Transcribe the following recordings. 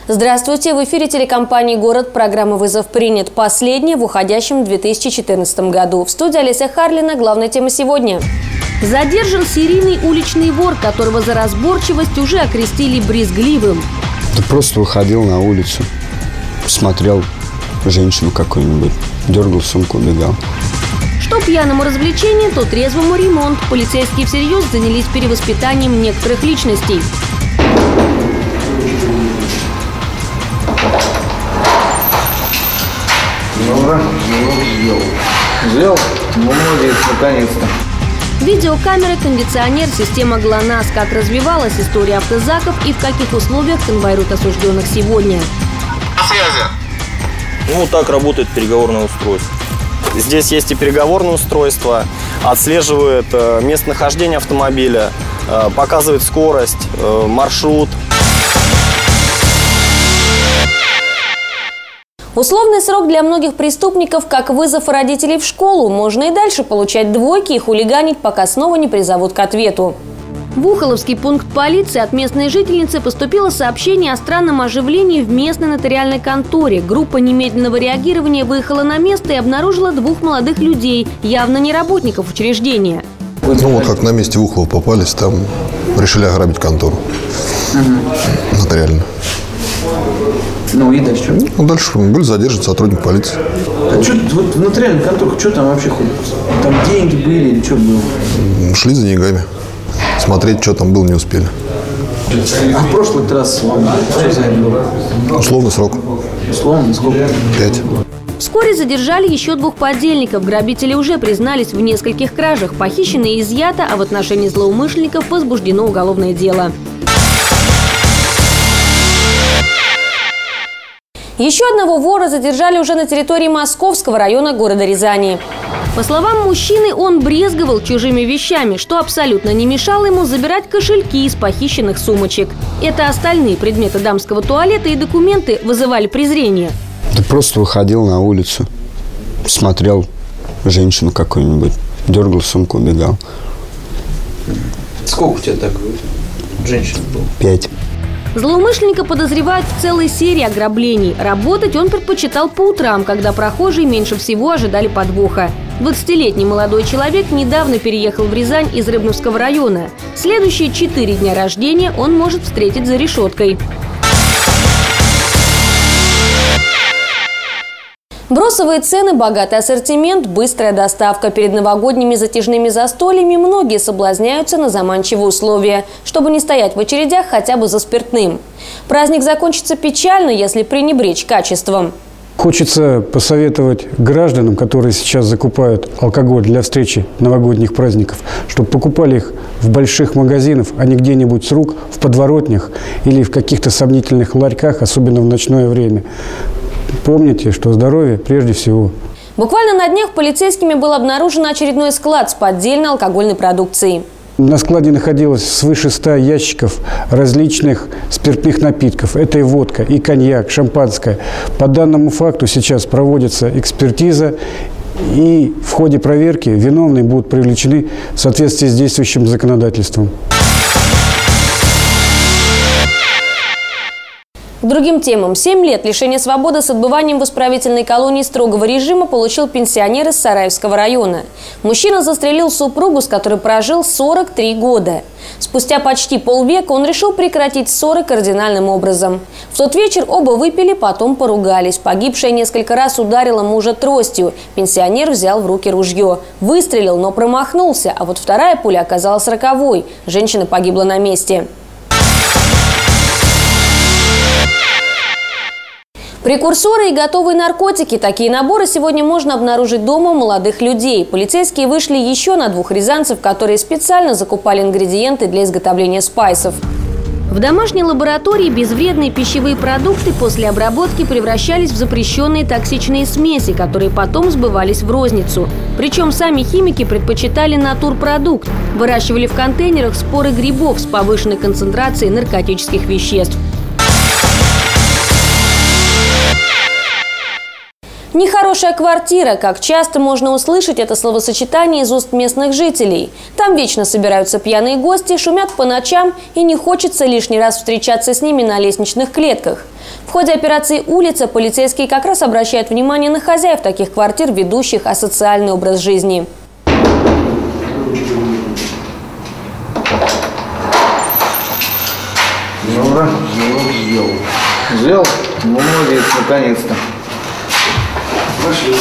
Здравствуйте! В эфире телекомпании «Город». Программа «Вызов принят». Последняя в уходящем 2014 году. В студии Олеся Харлина. Главная тема сегодня. Задержан серийный уличный вор, которого за разборчивость уже окрестили брезгливым. Ты просто выходил на улицу, смотрел женщину какую-нибудь, дергал сумку, убегал. Что пьяному развлечению, то трезвому ремонт. Полицейские всерьез занялись перевоспитанием некоторых личностей. Сделал? Молодец, наконец-то. Видеокамеры, кондиционер, система ГЛОНАСС. Как развивалась история автозаков и в каких условиях конвоируют осужденных сегодня. На связи. Ну, так работает переговорное устройство. Здесь есть и переговорное устройство, отслеживает местонахождение автомобиля, показывает скорость, маршрут. Условный срок для многих преступников, как вызов родителей в школу. Можно и дальше получать двойки и хулиганить, пока снова не призовут к ответу. В Ухоловский пункт полиции от местной жительницы поступило сообщение о странном оживлении в местной нотариальной конторе. Группа немедленного реагирования выехала на место и обнаружила двух молодых людей, явно не работников учреждения. Ну вот как на месте в Ухолово попались, там решили ограбить контору. Нотариально. Ну и дальше что? Ну, дальше были задержаны сотрудник полиции. А что вот в нотариальных конторах, что там вообще ходит? Там деньги были или что было? Шли за деньгами. Смотреть, что там было, не успели. А в прошлый раз что за это было? Условный срок. Условно, сколько? 5. Вскоре задержали еще двух подельников. Грабители уже признались в нескольких кражах. Похищено изъято, а в отношении злоумышленников возбуждено уголовное дело. Еще одного вора задержали уже на территории Московского района города Рязани. По словам мужчины, он брезговал чужими вещами, что абсолютно не мешало ему забирать кошельки из похищенных сумочек. Это остальные предметы дамского туалета и документы вызывали презрение. Ты просто выходил на улицу, смотрел женщину какую-нибудь, дергал сумку, убегал. Сколько у тебя так женщин было? 5. Злоумышленника подозревают в целой серии ограблений. Работать он предпочитал по утрам, когда прохожие меньше всего ожидали подвоха. 20-летний молодой человек недавно переехал в Рязань из Рыбновского района. Следующие 4 дня рождения он может встретить за решеткой. Бросовые цены, богатый ассортимент, быстрая доставка. Перед новогодними затяжными застольями многие соблазняются на заманчивые условия, чтобы не стоять в очередях хотя бы за спиртным. Праздник закончится печально, если пренебречь качеством. Хочется посоветовать гражданам, которые сейчас закупают алкоголь для встречи новогодних праздников, чтобы покупали их в больших магазинах, а не где-нибудь с рук, в подворотнях или в каких-то сомнительных ларьках, особенно в ночное время. Помните, что здоровье прежде всего. Буквально на днях полицейскими был обнаружен очередной склад с поддельной алкогольной продукцией. На складе находилось свыше 100 ящиков различных спиртных напитков. Это и водка, и коньяк, шампанское. По данному факту сейчас проводится экспертиза, и в ходе проверки виновные будут привлечены в соответствии с действующим законодательством. К другим темам. 7 лет лишения свободы с отбыванием в исправительной колонии строгого режима получил пенсионер из Сараевского района. Мужчина застрелил супругу, с которой прожил 43 года. Спустя почти полвека он решил прекратить ссоры кардинальным образом. В тот вечер оба выпили, потом поругались. Погибшая несколько раз ударила мужа тростью. Пенсионер взял в руки ружье. Выстрелил, но промахнулся, а вот вторая пуля оказалась роковой. Женщина погибла на месте. Прекурсоры и готовые наркотики. Такие наборы сегодня можно обнаружить дома у молодых людей. Полицейские вышли еще на 2 рязанцев, которые специально закупали ингредиенты для изготовления спайсов. В домашней лаборатории безвредные пищевые продукты после обработки превращались в запрещенные токсичные смеси, которые потом сбывались в розницу. Причем сами химики предпочитали натурпродукт. Выращивали в контейнерах споры грибов с повышенной концентрацией наркотических веществ. Нехорошая квартира. Как часто можно услышать это словосочетание из уст местных жителей. Там вечно собираются пьяные гости, шумят по ночам, и не хочется лишний раз встречаться с ними на лестничных клетках. В ходе операции «Улица» полицейские как раз обращают внимание на хозяев таких квартир, ведущих асоциальный образ жизни. Ура, сделал. Взял? Ну, молодец, наконец-то. Пошли.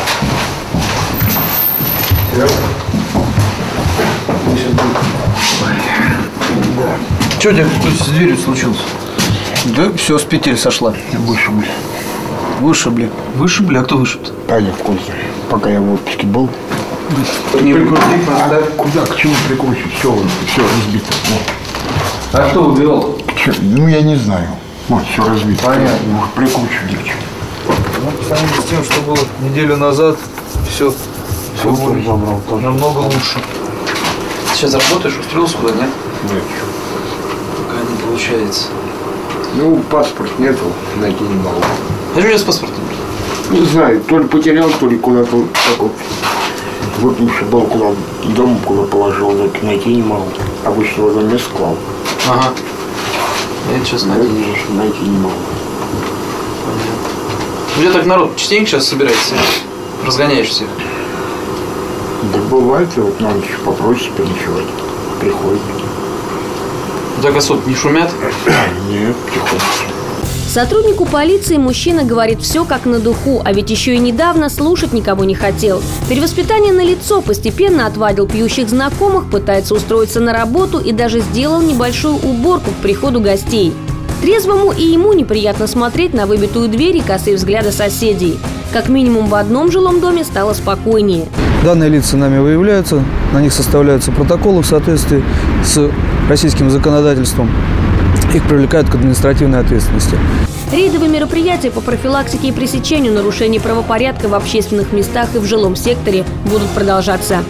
Что у тебя с дверью случилось? Да все, с петель сошла. Вышибли. Вышибли? Вышибли? А кто вышиб-то? А я в курсе. Пока я в отпуске был. Не прикрути, Куда? К чему прикручивать? Все разбито. А кто убивал? Ну, я не знаю. Вот, все разбито. Понятно. Прикручивать для чего. Ну, по сравнению с тем, что было неделю назад, все забрал тоже. намного лучше. Ты сейчас работаешь, устроился куда, нет? Нет. Пока не получается. Ну, паспорт нету, найти не могу. А что у тебя с паспортом? Не знаю, то ли потерял, то ли куда-то такой выпивший был, куда дом куда положил, найти не могу. Обычно в одном месте клал. Ага. Я сейчас найти не могу. Понятно. У тебя так народ частенько сейчас собирается? Разгоняешь всех? Да бывает, и вот на ночь попросишь переночевать. Приходит. У тебя косот не шумят? Нет, приходится. Сотруднику полиции мужчина говорит все как на духу, а ведь еще и недавно слушать никого не хотел. Перевоспитание налицо, постепенно отвадил пьющих знакомых, пытается устроиться на работу и даже сделал небольшую уборку к приходу гостей. Трезвому и ему неприятно смотреть на выбитую дверь и косые взгляды соседей. Как минимум в одном жилом доме стало спокойнее. Данные лица нами выявляются, на них составляются протоколы в соответствии с российским законодательством. Их привлекают к административной ответственности. Рейдовые мероприятия по профилактике и пресечению нарушений правопорядка в общественных местах и в жилом секторе будут продолжаться.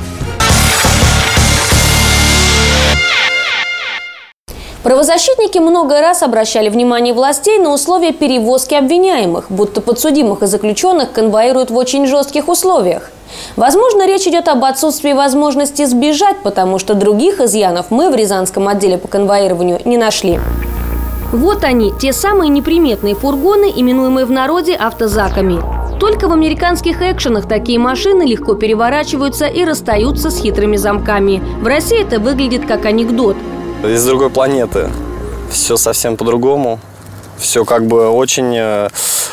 Правозащитники много раз обращали внимание властей на условия перевозки обвиняемых, будто подсудимых и заключенных конвоируют в очень жестких условиях. Возможно, речь идет об отсутствии возможности сбежать, потому что других изъянов мы в Рязанском отделе по конвоированию не нашли. Вот они, те самые неприметные фургоны, именуемые в народе автозаками. Только в американских экшенах такие машины легко переворачиваются и расстаются с хитрыми замками. В России это выглядит как анекдот. Из другой планеты. Все совсем по-другому. Все как бы очень...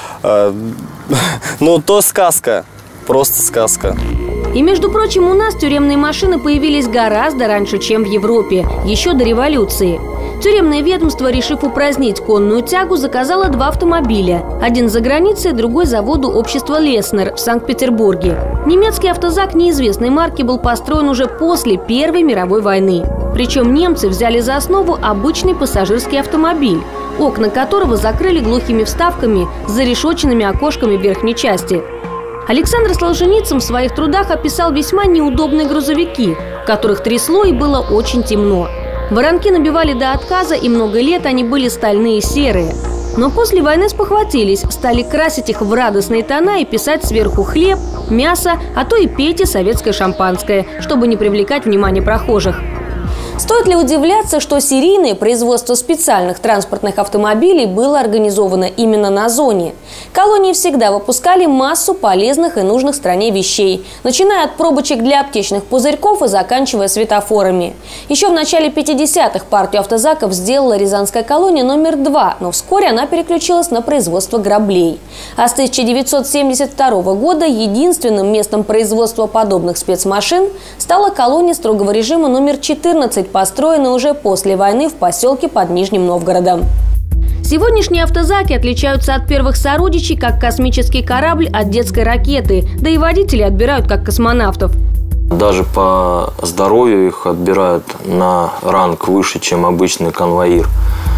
ну, то сказка. Просто сказка. И, между прочим, у нас тюремные машины появились гораздо раньше, чем в Европе, еще до революции. Тюремное ведомство, решив упразднить конную тягу, заказало 2 автомобиля. Один за границей, другой заводу общества «Леснер» в Санкт-Петербурге. Немецкий автозак неизвестной марки был построен уже после Первой мировой войны. Причем немцы взяли за основу обычный пассажирский автомобиль, окна которого закрыли глухими вставками с зарешоченными окошками в верхней части. Александр Солженицын в своих трудах описал весьма неудобные грузовики, в которых трясло и было очень темно. Воронки набивали до отказа, и много лет они были стальные серые. Но после войны спохватились, стали красить их в радостные тона и писать сверху хлеб, мясо, а то и пейте советское шампанское, чтобы не привлекать внимание прохожих. Стоит ли удивляться, что серийное производство специальных транспортных автомобилей было организовано именно на зоне? Колонии всегда выпускали массу полезных и нужных стране вещей, начиная от пробочек для аптечных пузырьков и заканчивая светофорами. Еще в начале 50-х партию автозаков сделала Рязанская колония номер 2, но вскоре она переключилась на производство граблей. А с 1972 года единственным местом производства подобных спецмашин стала колония строгого режима номер 14, построенная уже после войны в поселке под Нижним Новгородом. Сегодняшние автозаки отличаются от первых сородичей, как космический корабль от детской ракеты, да и водители отбирают как космонавтов. Даже по здоровью их отбирают на ранг выше, чем обычный конвоир.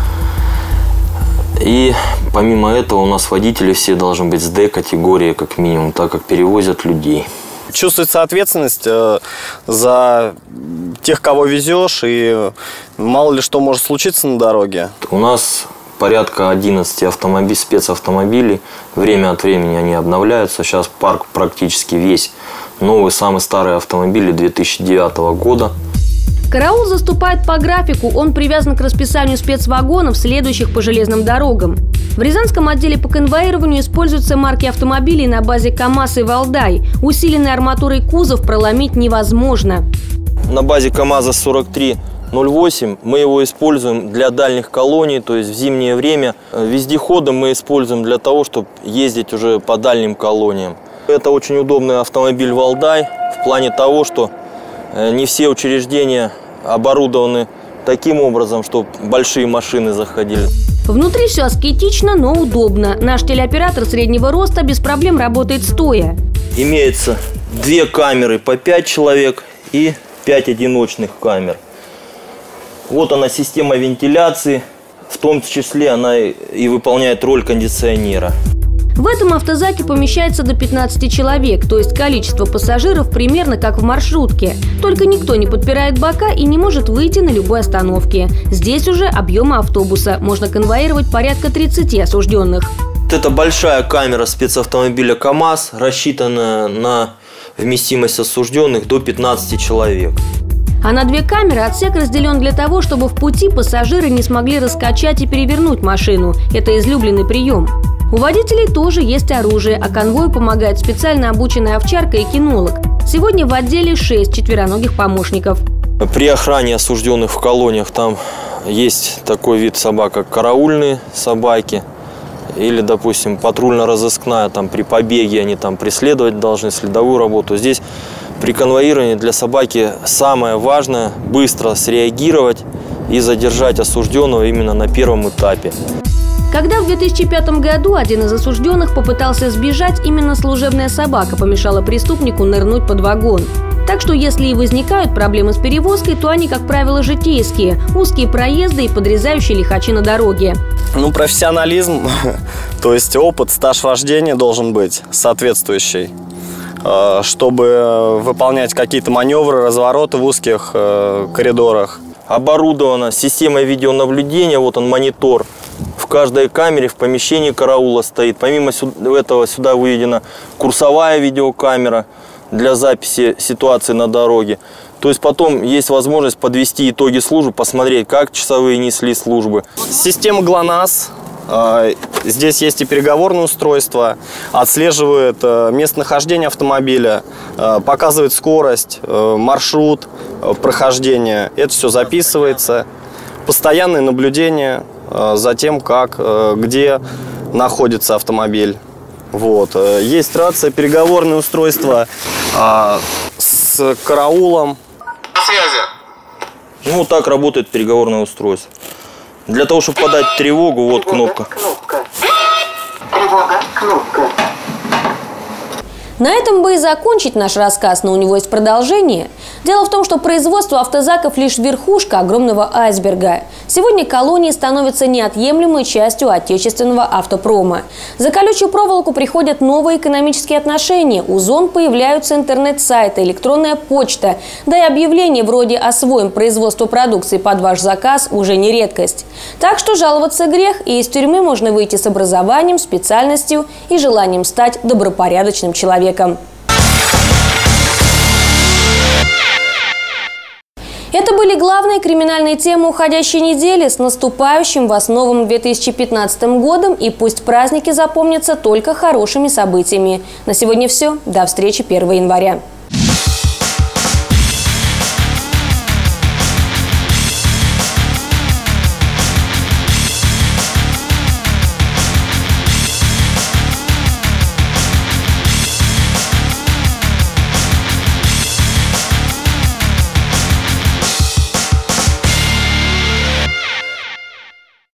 И помимо этого у нас водители все должны быть с D-категории как минимум, так как перевозят людей. Чувствуется ответственность за тех, кого везешь, и мало ли что может случиться на дороге. У нас порядка 11 спецавтомобилей. Время от времени они обновляются. Сейчас парк практически весь новый, самый старый автомобили 2009 года. Караул заступает по графику, он привязан к расписанию спецвагонов, следующих по железным дорогам. В Рязанском отделе по конвоированию используются марки автомобилей на базе КАМАЗ и Валдай. Усиленной арматурой кузов проломить невозможно. На базе КАМАЗа 4308 мы его используем для дальних колоний, то есть в зимнее время. Вездеходы мы используем для того, чтобы ездить уже по дальним колониям. Это очень удобный автомобиль Валдай в плане того, что не все учреждения оборудованы таким образом, чтобы большие машины заходили. Внутри все аскетично, но удобно. Наш телеоператор среднего роста без проблем работает стоя. Имеется 2 камеры по 5 человек и 5 одиночных камер. Вот она, система вентиляции, в том числе она и выполняет роль кондиционера. В этом автозаке помещается до 15 человек, то есть количество пассажиров примерно как в маршрутке. Только никто не подпирает бока и не может выйти на любой остановке. Здесь уже объемы автобуса. Можно конвоировать порядка 30 осужденных. Это большая камера спецавтомобиля КАМАЗ, рассчитанная на вместимость осужденных до 15 человек. А на 2 камеры отсек разделен для того, чтобы в пути пассажиры не смогли раскачать и перевернуть машину. Это излюбленный прием. У водителей тоже есть оружие, а конвою помогает специально обученная овчарка и кинолог. Сегодня в отделе 6 четвероногих помощников. При охране осужденных в колониях там есть такой вид собак, как караульные собаки. Или, допустим, патрульно-розыскная, там при побеге они там преследовать должны, следовую работу. Здесь при конвоировании для собаки самое важное – быстро среагировать и задержать осужденного именно на первом этапе. Когда в 2005 году один из осужденных попытался сбежать, именно служебная собака помешала преступнику нырнуть под вагон. Так что если и возникают проблемы с перевозкой, то они, как правило, житейские. Узкие проезды и подрезающие лихачи на дороге. Профессионализм, то есть опыт, стаж вождения должен быть соответствующий, чтобы выполнять какие-то маневры, развороты в узких коридорах. Оборудована системой видеонаблюдения, вот он монитор. В каждой камере в помещении караула стоит. Помимо этого сюда выведена курсовая видеокамера для записи ситуации на дороге. То есть потом есть возможность подвести итоги службы, посмотреть, как часовые несли службы. Система ГЛОНАСС. Здесь есть и переговорное устройство, отслеживает местонахождение автомобиля, показывает скорость, маршрут прохождения. Это все записывается. Постоянное наблюдение за тем, где находится автомобиль. Вот. Есть рация, переговорное устройство с караулом. На связи. Вот так работает переговорное устройство. Для того, чтобы подать тревогу, вот кнопка. Тревога, кнопка. На этом бы и закончить наш рассказ, но у него есть продолжение. Дело в том, что производство автозаков лишь верхушка огромного айсберга. Сегодня колонии становятся неотъемлемой частью отечественного автопрома. За колючую проволоку приходят новые экономические отношения. У зон появляются интернет-сайты, электронная почта. Да и объявления вроде «Освоим производство продукции под ваш заказ» уже не редкость. Так что жаловаться грех, и из тюрьмы можно выйти с образованием, специальностью и желанием стать добропорядочным человеком. Это были главные криминальные темы уходящей недели. С наступающим вас новым 2015 годом, и пусть праздники запомнятся только хорошими событиями. На сегодня все. До встречи 1 января.